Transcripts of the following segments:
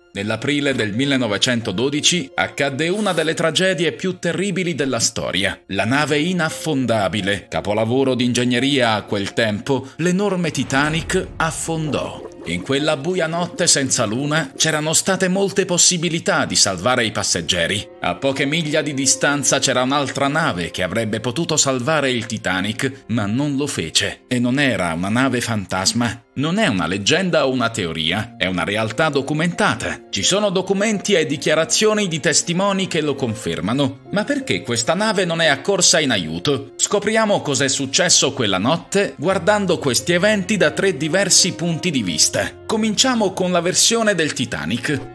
Nell'aprile del 1912 accadde una delle tragedie più terribili della storia. La nave inaffondabile, capolavoro di ingegneria a quel tempo, l'enorme Titanic, affondò. In quella buia notte senza luna c'erano state molte possibilità di salvare i passeggeri. A poche miglia di distanza c'era un'altra nave che avrebbe potuto salvare il Titanic, ma non lo fece. E non era una nave fantasma. Non è una leggenda o una teoria, è una realtà documentata. Ci sono documenti e dichiarazioni di testimoni che lo confermano. Ma perché questa nave non è accorsa in aiuto? Scopriamo cos'è successo quella notte guardando questi eventi da 3 diversi punti di vista. Cominciamo con la versione del Titanic.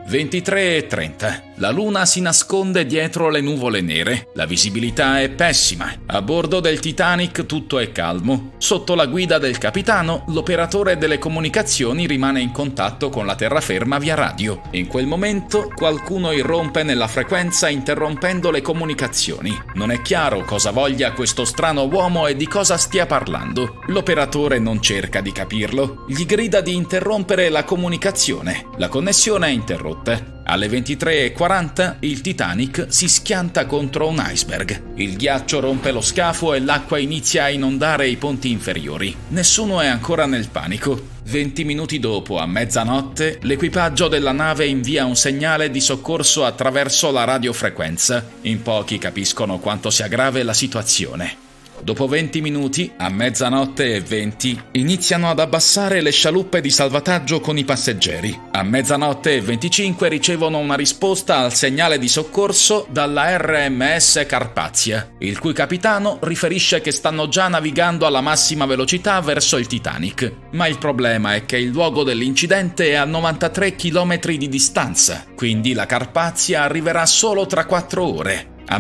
23:30. La luna si nasconde dietro le nuvole nere. La visibilità è pessima. A bordo del Titanic tutto è calmo. Sotto la guida del capitano, l'operatore delle comunicazioni rimane in contatto con la terraferma via radio. In quel momento qualcuno irrompe nella frequenza interrompendo le comunicazioni. Non è chiaro cosa voglia questo strano uomo e di cosa stia parlando. L'operatore non cerca di capirlo. Gli grida di interrompere la comunicazione. La connessione è interrotta. Alle 23:40 il Titanic si schianta contro un iceberg. Il ghiaccio rompe lo scafo e l'acqua inizia a inondare i ponti inferiori. Nessuno è ancora nel panico. 20 minuti dopo, a mezzanotte, l'equipaggio della nave invia un segnale di soccorso attraverso la radiofrequenza. In pochi capiscono quanto sia grave la situazione. Dopo 20 minuti, a 00:20, iniziano ad abbassare le scialuppe di salvataggio con i passeggeri. A 00:25 ricevono una risposta al segnale di soccorso dalla RMS Carpathia, il cui capitano riferisce che stanno già navigando alla massima velocità verso il Titanic. Ma il problema è che il luogo dell'incidente è a 93 km di distanza, quindi la Carpathia arriverà solo tra 4 ore. A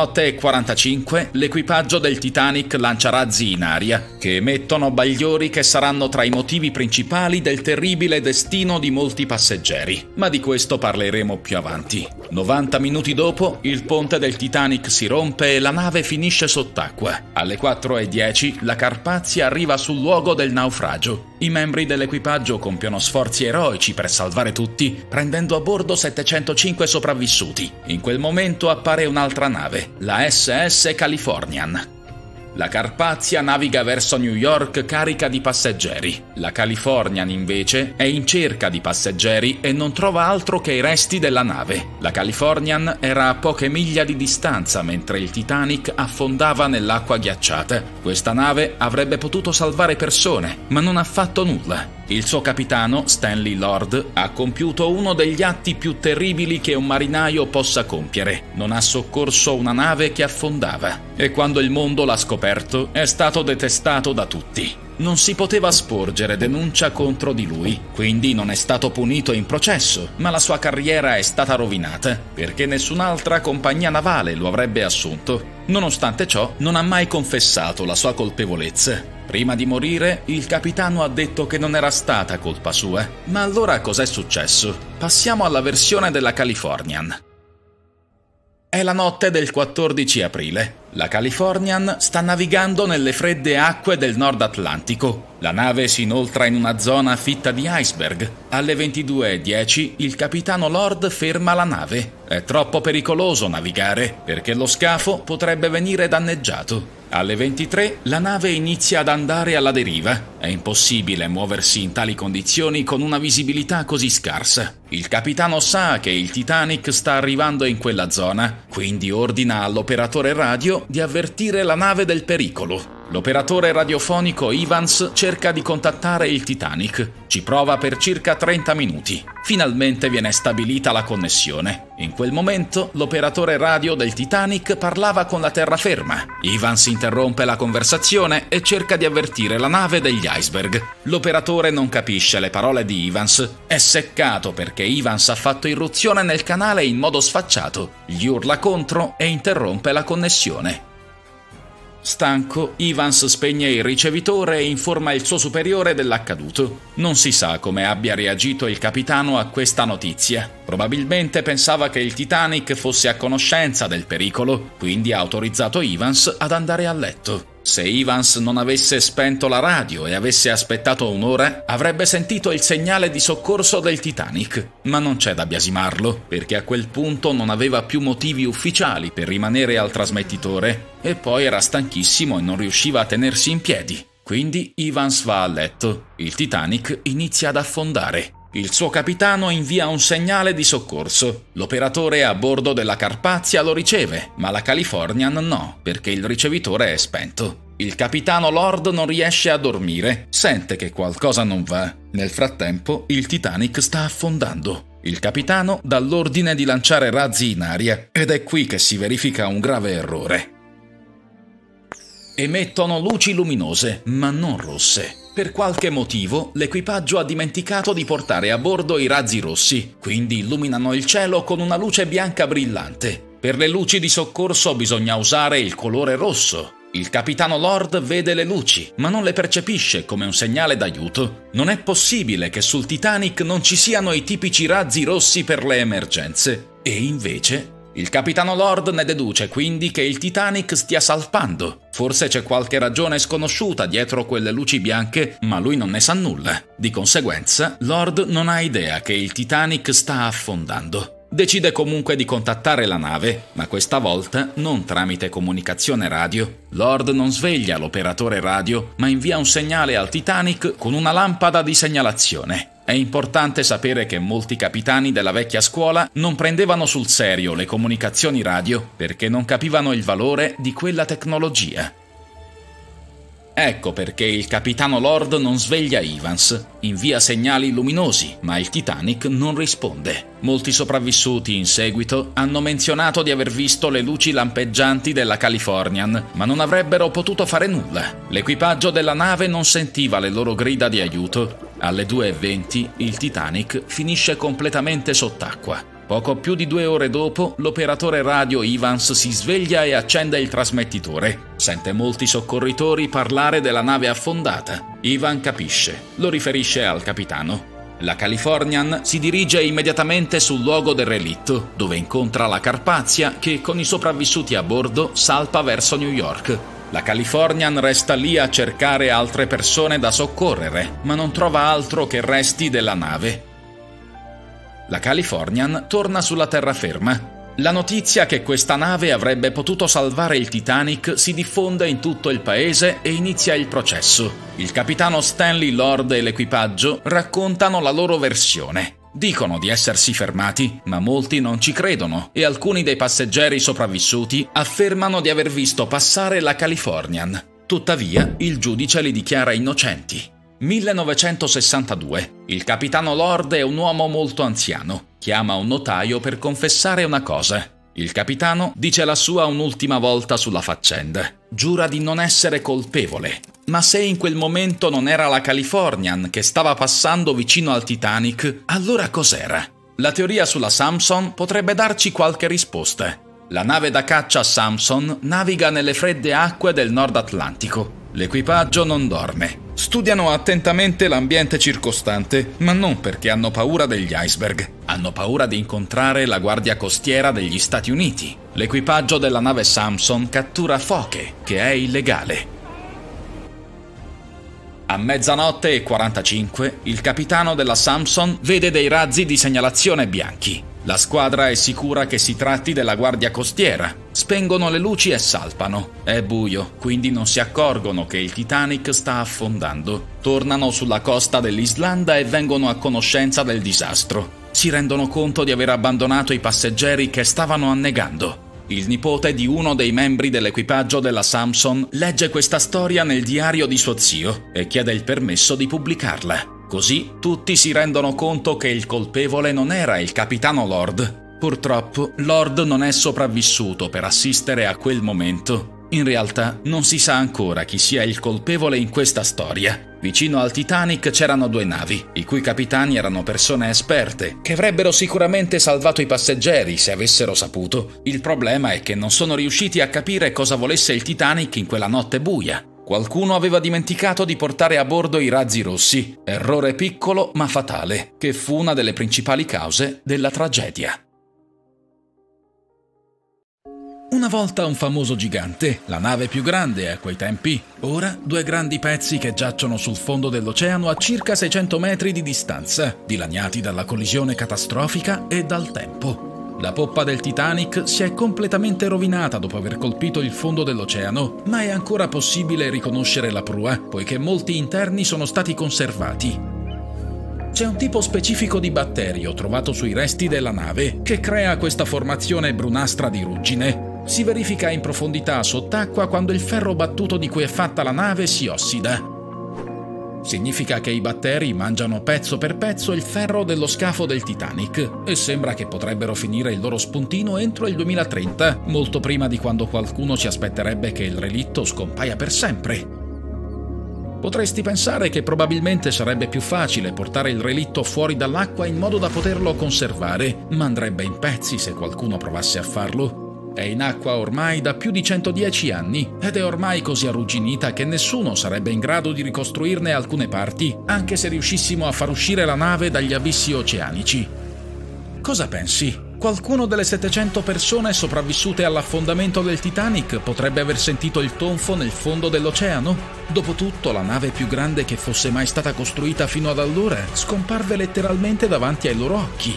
00:45 l'equipaggio del Titanic lancia razzi in aria che emettono bagliori che saranno tra i motivi principali del terribile destino di molti passeggeri. Ma di questo parleremo più avanti. 90 minuti dopo il ponte del Titanic si rompe e la nave finisce sott'acqua. Alle 4:10 la Carpathia arriva sul luogo del naufragio. I membri dell'equipaggio compiono sforzi eroici per salvare tutti, prendendo a bordo 705 sopravvissuti. In quel momento appare un'altra nave, la SS Californian. La Carpathia naviga verso New York carica di passeggeri. La Californian, invece, è in cerca di passeggeri e non trova altro che i resti della nave. La Californian era a poche miglia di distanza mentre il Titanic affondava nell'acqua ghiacciata. Questa nave avrebbe potuto salvare persone, ma non ha fatto nulla. Il suo capitano, Stanley Lord, ha compiuto uno degli atti più terribili che un marinaio possa compiere. Non ha soccorso una nave che affondava. E quando il mondo l'ha scoperto, è stato detestato da tutti. Non si poteva sporgere denuncia contro di lui, quindi non è stato punito in processo, ma la sua carriera è stata rovinata, perché nessun'altra compagnia navale lo avrebbe assunto. Nonostante ciò, non ha mai confessato la sua colpevolezza. Prima di morire, il capitano ha detto che non era stata colpa sua. Ma allora cos'è successo? Passiamo alla versione della Californian. È la notte del 14 aprile. La Californian sta navigando nelle fredde acque del Nord Atlantico. La nave si inoltra in una zona fitta di iceberg. Alle 22:10 il capitano Lord ferma la nave. È troppo pericoloso navigare, perché lo scafo potrebbe venire danneggiato. Alle 23 la nave inizia ad andare alla deriva. È impossibile muoversi in tali condizioni con una visibilità così scarsa. Il capitano sa che il Titanic sta arrivando in quella zona, quindi ordina all'operatore radio di avvertire la nave del pericolo. L'operatore radiofonico Evans cerca di contattare il Titanic. Ci prova per circa 30 minuti. Finalmente viene stabilita la connessione. In quel momento l'operatore radio del Titanic parlava con la terraferma. Evans interrompe la conversazione e cerca di avvertire la nave degli iceberg. L'operatore non capisce le parole di Evans. È seccato perché Evans ha fatto irruzione nel canale in modo sfacciato. Gli urla contro e interrompe la connessione. Stanco, Evans spegne il ricevitore e informa il suo superiore dell'accaduto. Non si sa come abbia reagito il capitano a questa notizia. Probabilmente pensava che il Titanic fosse a conoscenza del pericolo, quindi ha autorizzato Evans ad andare a letto. Se Evans non avesse spento la radio e avesse aspettato un'ora, avrebbe sentito il segnale di soccorso del Titanic. Ma non c'è da biasimarlo, perché a quel punto non aveva più motivi ufficiali per rimanere al trasmettitore e poi era stanchissimo e non riusciva a tenersi in piedi. Quindi Evans va a letto. Il Titanic inizia ad affondare. Il suo capitano invia un segnale di soccorso. L'operatore a bordo della Carpazia lo riceve, ma la Californian no, perché il ricevitore è spento. Il capitano Lord non riesce a dormire, sente che qualcosa non va. Nel frattempo, il Titanic sta affondando. Il capitano dà l'ordine di lanciare razzi in aria, ed è qui che si verifica un grave errore. Emettono luci luminose, ma non rosse. Per qualche motivo, l'equipaggio ha dimenticato di portare a bordo i razzi rossi, quindi illuminano il cielo con una luce bianca brillante. Per le luci di soccorso bisogna usare il colore rosso. Il capitano Lord vede le luci, ma non le percepisce come un segnale d'aiuto. Non è possibile che sul Titanic non ci siano i tipici razzi rossi per le emergenze. E invece il capitano Lord ne deduce quindi che il Titanic stia salpando. Forse c'è qualche ragione sconosciuta dietro quelle luci bianche, ma lui non ne sa nulla. Di conseguenza, Lord non ha idea che il Titanic sta affondando. Decide comunque di contattare la nave, ma questa volta non tramite comunicazione radio. Lord non sveglia l'operatore radio, ma invia un segnale al Titanic con una lampada di segnalazione. È importante sapere che molti capitani della vecchia scuola non prendevano sul serio le comunicazioni radio perché non capivano il valore di quella tecnologia. Ecco perché il capitano Lord non sveglia Evans, invia segnali luminosi, ma il Titanic non risponde. Molti sopravvissuti in seguito hanno menzionato di aver visto le luci lampeggianti della Californian, ma non avrebbero potuto fare nulla. L'equipaggio della nave non sentiva le loro grida di aiuto. Alle 2:20 il Titanic finisce completamente sott'acqua. Poco più di 2 ore dopo, l'operatore radio Evans si sveglia e accende il trasmettitore. Sente molti soccorritori parlare della nave affondata. Ivan capisce, lo riferisce al capitano. La Californian si dirige immediatamente sul luogo del relitto, dove incontra la Carpazia che, con i sopravvissuti a bordo, salpa verso New York. La Californian resta lì a cercare altre persone da soccorrere, ma non trova altro che resti della nave. La Californian torna sulla terraferma. La notizia che questa nave avrebbe potuto salvare il Titanic si diffonde in tutto il paese e inizia il processo. Il capitano Stanley Lord e l'equipaggio raccontano la loro versione. Dicono di essersi fermati, ma molti non ci credono e alcuni dei passeggeri sopravvissuti affermano di aver visto passare la Californian. Tuttavia, il giudice li dichiara innocenti. 1962. Il capitano Lord è un uomo molto anziano. Chiama un notaio per confessare una cosa. Il capitano dice la sua un'ultima volta sulla faccenda. Giura di non essere colpevole. Ma se in quel momento non era la Californian che stava passando vicino al Titanic, allora cos'era? La teoria sulla Samson potrebbe darci qualche risposta. La nave da caccia Samson naviga nelle fredde acque del Nord Atlantico. L'equipaggio non dorme. Studiano attentamente l'ambiente circostante, ma non perché hanno paura degli iceberg. Hanno paura di incontrare la Guardia Costiera degli Stati Uniti. L'equipaggio della nave Samson cattura foche, che è illegale. A 00:45, il capitano della Samson vede dei razzi di segnalazione bianchi. La squadra è sicura che si tratti della Guardia Costiera. Spengono le luci e salpano. È buio, quindi non si accorgono che il Titanic sta affondando. Tornano sulla costa dell'Islanda e vengono a conoscenza del disastro. Si rendono conto di aver abbandonato i passeggeri che stavano annegando. Il nipote di uno dei membri dell'equipaggio della Samson legge questa storia nel diario di suo zio e chiede il permesso di pubblicarla. Così tutti si rendono conto che il colpevole non era il capitano Lord. Purtroppo, Lord non è sopravvissuto per assistere a quel momento. In realtà, non si sa ancora chi sia il colpevole in questa storia. Vicino al Titanic c'erano 2 navi, i cui capitani erano persone esperte, che avrebbero sicuramente salvato i passeggeri se avessero saputo. Il problema è che non sono riusciti a capire cosa volesse il Titanic in quella notte buia. Qualcuno aveva dimenticato di portare a bordo i razzi rossi, errore piccolo ma fatale, che fu una delle principali cause della tragedia. Una volta un famoso gigante, la nave più grande a quei tempi, ora due grandi pezzi che giacciono sul fondo dell'oceano a circa 600 metri di distanza, dilaniati dalla collisione catastrofica e dal tempo. La poppa del Titanic si è completamente rovinata dopo aver colpito il fondo dell'oceano, ma è ancora possibile riconoscere la prua, poiché molti interni sono stati conservati. C'è un tipo specifico di batterio trovato sui resti della nave che crea questa formazione brunastra di ruggine. Si verifica in profondità sott'acqua quando il ferro battuto di cui è fatta la nave si ossida. Significa che i batteri mangiano pezzo per pezzo il ferro dello scafo del Titanic e sembra che potrebbero finire il loro spuntino entro il 2030, molto prima di quando qualcuno si aspetterebbe che il relitto scompaia per sempre. Potresti pensare che probabilmente sarebbe più facile portare il relitto fuori dall'acqua in modo da poterlo conservare, ma andrebbe in pezzi se qualcuno provasse a farlo. È in acqua ormai da più di 110 anni ed è ormai così arrugginita che nessuno sarebbe in grado di ricostruirne alcune parti, anche se riuscissimo a far uscire la nave dagli abissi oceanici. Cosa pensi? Qualcuno delle 700 persone sopravvissute all'affondamento del Titanic potrebbe aver sentito il tonfo nel fondo dell'oceano? Dopotutto, la nave più grande che fosse mai stata costruita fino ad allora scomparve letteralmente davanti ai loro occhi.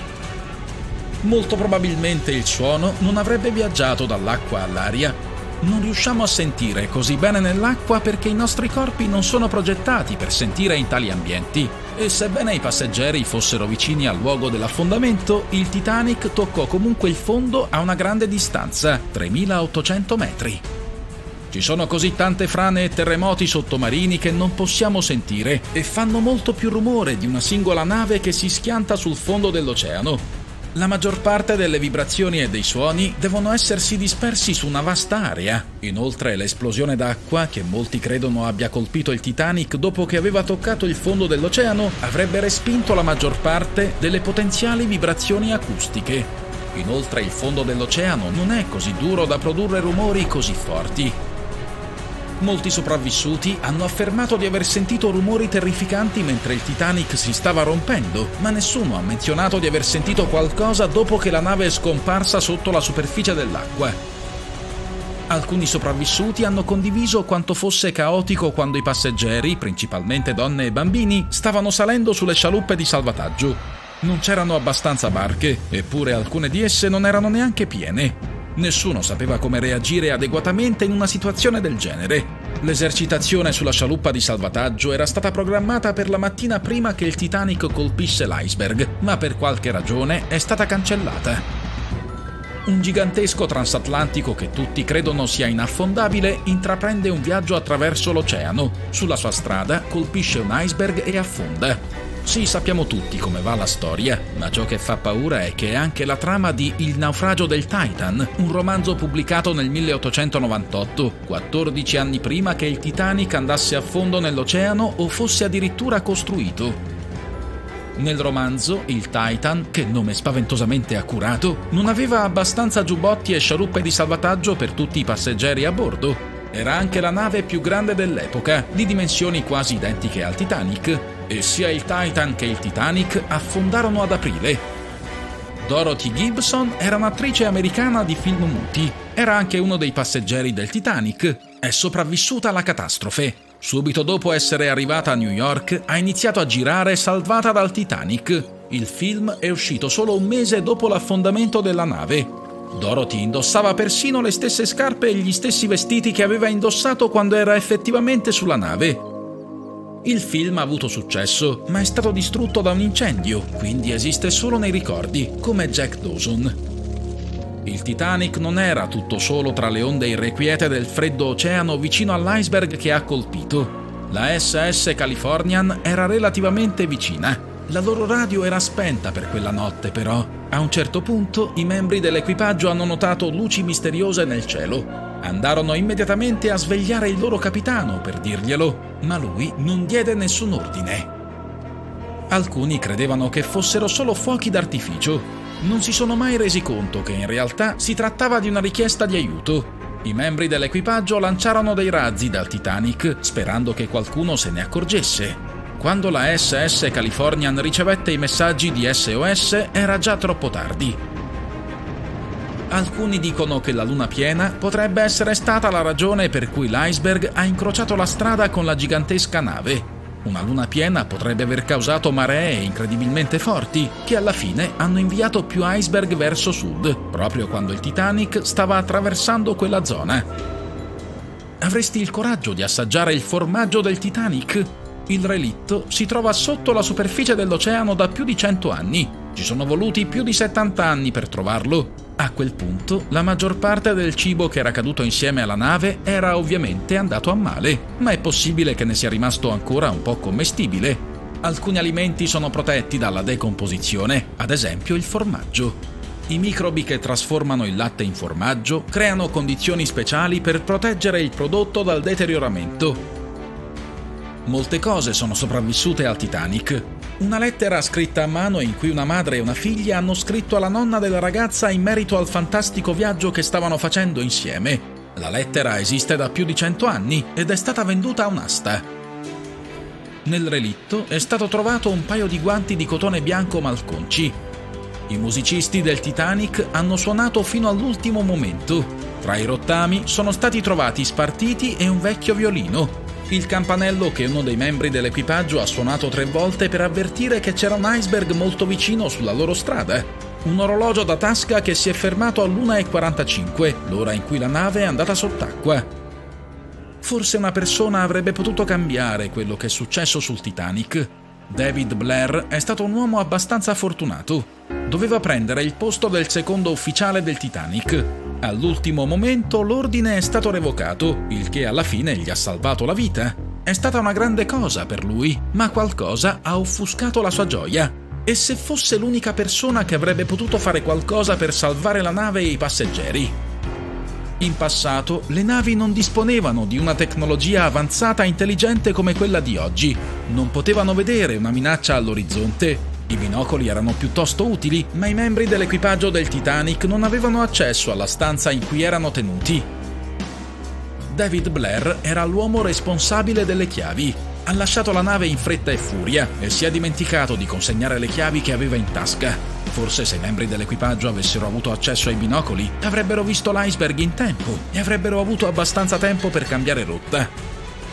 Molto probabilmente il suono non avrebbe viaggiato dall'acqua all'aria. Non riusciamo a sentire così bene nell'acqua perché i nostri corpi non sono progettati per sentire in tali ambienti. E sebbene i passeggeri fossero vicini al luogo dell'affondamento, il Titanic toccò comunque il fondo a una grande distanza, 3.800 metri. Ci sono così tante frane e terremoti sottomarini che non possiamo sentire e fanno molto più rumore di una singola nave che si schianta sul fondo dell'oceano. La maggior parte delle vibrazioni e dei suoni devono essersi dispersi su una vasta area. Inoltre, l'esplosione d'acqua, che molti credono abbia colpito il Titanic dopo che aveva toccato il fondo dell'oceano, avrebbe respinto la maggior parte delle potenziali vibrazioni acustiche. Inoltre, il fondo dell'oceano non è così duro da produrre rumori così forti. Molti sopravvissuti hanno affermato di aver sentito rumori terrificanti mentre il Titanic si stava rompendo, ma nessuno ha menzionato di aver sentito qualcosa dopo che la nave è scomparsa sotto la superficie dell'acqua. Alcuni sopravvissuti hanno condiviso quanto fosse caotico quando i passeggeri, principalmente donne e bambini, stavano salendo sulle scialuppe di salvataggio. Non c'erano abbastanza barche, eppure alcune di esse non erano neanche piene. Nessuno sapeva come reagire adeguatamente in una situazione del genere. L'esercitazione sulla scialuppa di salvataggio era stata programmata per la mattina prima che il Titanic colpisse l'iceberg, ma per qualche ragione è stata cancellata. Un gigantesco transatlantico che tutti credono sia inaffondabile intraprende un viaggio attraverso l'oceano. Sulla sua strada colpisce un iceberg e affonda. Sì, sappiamo tutti come va la storia, ma ciò che fa paura è che è anche la trama di Il naufragio del Titan, un romanzo pubblicato nel 1898, 14 anni prima che il Titanic andasse a fondo nell'oceano o fosse addirittura costruito. Nel romanzo, il Titan, che nome spaventosamente accurato, non aveva abbastanza giubbotti e scialuppe di salvataggio per tutti i passeggeri a bordo. Era anche la nave più grande dell'epoca, di dimensioni quasi identiche al Titanic, e sia il Titan che il Titanic affondarono ad aprile. Dorothy Gibson era un'attrice americana di film muti. Era anche uno dei passeggeri del Titanic. È sopravvissuta alla catastrofe. Subito dopo essere arrivata a New York, ha iniziato a girare salvata dal Titanic. Il film è uscito solo un mese dopo l'affondamento della nave. Dorothy indossava persino le stesse scarpe e gli stessi vestiti che aveva indossato quando era effettivamente sulla nave. Il film ha avuto successo, ma è stato distrutto da un incendio, quindi esiste solo nei ricordi, come Jack Dawson. Il Titanic non era tutto solo tra le onde irrequiete del freddo oceano vicino all'iceberg che ha colpito. La SS Californian era relativamente vicina. La loro radio era spenta per quella notte, però. A un certo punto, i membri dell'equipaggio hanno notato luci misteriose nel cielo. Andarono immediatamente a svegliare il loro capitano per dirglielo, ma lui non diede nessun ordine. Alcuni credevano che fossero solo fuochi d'artificio. Non si sono mai resi conto che in realtà si trattava di una richiesta di aiuto. I membri dell'equipaggio lanciarono dei razzi dal Titanic, sperando che qualcuno se ne accorgesse. Quando la SS Californian ricevette i messaggi di SOS, era già troppo tardi. Alcuni dicono che la luna piena potrebbe essere stata la ragione per cui l'iceberg ha incrociato la strada con la gigantesca nave. Una luna piena potrebbe aver causato maree incredibilmente forti, che alla fine hanno inviato più iceberg verso sud, proprio quando il Titanic stava attraversando quella zona. Avresti il coraggio di assaggiare il formaggio del Titanic? Il relitto si trova sotto la superficie dell'oceano da più di 100 anni. Ci sono voluti più di 70 anni per trovarlo. A quel punto, la maggior parte del cibo che era caduto insieme alla nave era ovviamente andato a male, ma è possibile che ne sia rimasto ancora un po' commestibile. Alcuni alimenti sono protetti dalla decomposizione, ad esempio il formaggio. I microbi che trasformano il latte in formaggio creano condizioni speciali per proteggere il prodotto dal deterioramento. Molte cose sono sopravvissute al Titanic. Una lettera scritta a mano in cui una madre e una figlia hanno scritto alla nonna della ragazza in merito al fantastico viaggio che stavano facendo insieme. La lettera esiste da più di 100 anni ed è stata venduta a un'asta. Nel relitto è stato trovato un paio di guanti di cotone bianco malconci. I musicisti del Titanic hanno suonato fino all'ultimo momento. Tra i rottami sono stati trovati spartiti e un vecchio violino. Il campanello che uno dei membri dell'equipaggio ha suonato 3 volte per avvertire che c'era un iceberg molto vicino sulla loro strada. Un orologio da tasca che si è fermato all'1:45, l'ora in cui la nave è andata sott'acqua. Forse una persona avrebbe potuto cambiare quello che è successo sul Titanic. David Blair è stato un uomo abbastanza fortunato. Doveva prendere il posto del secondo ufficiale del Titanic. All'ultimo momento l'ordine è stato revocato, il che alla fine gli ha salvato la vita. È stata una grande cosa per lui, ma qualcosa ha offuscato la sua gioia. E se fosse l'unica persona che avrebbe potuto fare qualcosa per salvare la nave e i passeggeri? In passato, le navi non disponevano di una tecnologia avanzata e intelligente come quella di oggi. Non potevano vedere una minaccia all'orizzonte. I binocoli erano piuttosto utili, ma i membri dell'equipaggio del Titanic non avevano accesso alla stanza in cui erano tenuti. David Blair era l'uomo responsabile delle chiavi. Ha lasciato la nave in fretta e furia e si è dimenticato di consegnare le chiavi che aveva in tasca. Forse se i membri dell'equipaggio avessero avuto accesso ai binocoli, avrebbero visto l'iceberg in tempo e avrebbero avuto abbastanza tempo per cambiare rotta.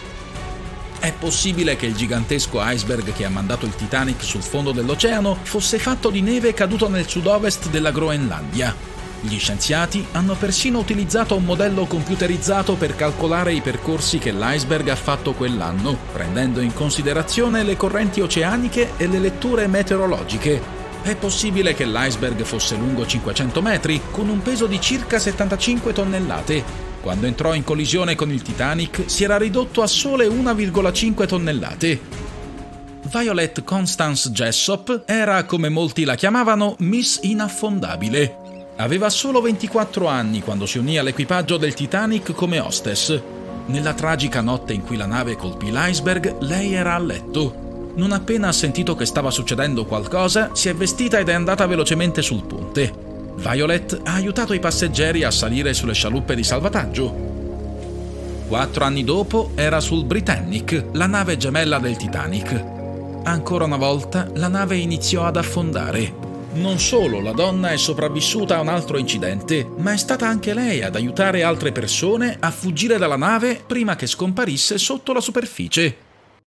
È possibile che il gigantesco iceberg che ha mandato il Titanic sul fondo dell'oceano fosse fatto di neve caduto nel sud-ovest della Groenlandia. Gli scienziati hanno persino utilizzato un modello computerizzato per calcolare i percorsi che l'iceberg ha fatto quell'anno, prendendo in considerazione le correnti oceaniche e le letture meteorologiche. È possibile che l'iceberg fosse lungo 500 metri, con un peso di circa 75 tonnellate. Quando entrò in collisione con il Titanic si era ridotto a sole 1,5 tonnellate. Violet Constance Jessop era, come molti la chiamavano, Miss Inaffondabile. Aveva solo 24 anni quando si unì all'equipaggio del Titanic come hostess. Nella tragica notte in cui la nave colpì l'iceberg, lei era a letto. Non appena ha sentito che stava succedendo qualcosa, si è vestita ed è andata velocemente sul ponte. Violet ha aiutato i passeggeri a salire sulle scialuppe di salvataggio. 4 anni dopo era sul Britannic, la nave gemella del Titanic. Ancora una volta la nave iniziò ad affondare. Non solo la donna è sopravvissuta a un altro incidente, ma è stata anche lei ad aiutare altre persone a fuggire dalla nave prima che scomparisse sotto la superficie.